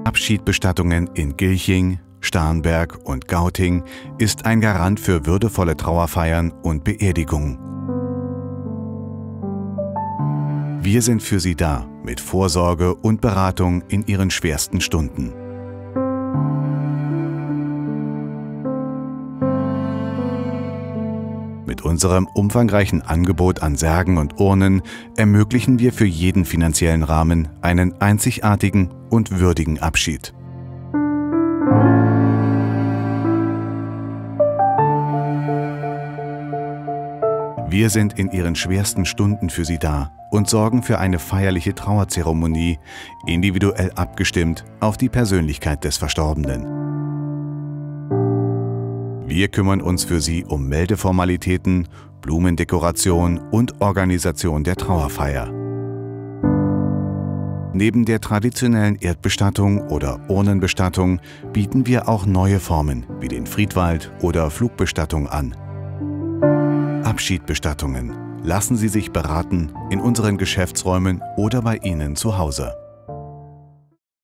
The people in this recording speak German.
Abschiedbestattungen in Gilching, Starnberg und Gauting ist ein Garant für würdevolle Trauerfeiern und Beerdigungen. Wir sind für Sie da mit Vorsorge und Beratung in Ihren schwersten Stunden. Mit unserem umfangreichen Angebot an Särgen und Urnen ermöglichen wir für jeden finanziellen Rahmen einen einzigartigen und würdigen Abschied. Wir sind in Ihren schwersten Stunden für Sie da und sorgen für eine feierliche Trauerzeremonie, individuell abgestimmt auf die Persönlichkeit des Verstorbenen. Wir kümmern uns für Sie um Meldeformalitäten, Blumendekoration und Organisation der Trauerfeier. Neben der traditionellen Erdbestattung oder Urnenbestattung bieten wir auch neue Formen wie den Friedwald oder Flugbestattung an. Abschiedbestattungen. Lassen Sie sich beraten in unseren Geschäftsräumen oder bei Ihnen zu Hause.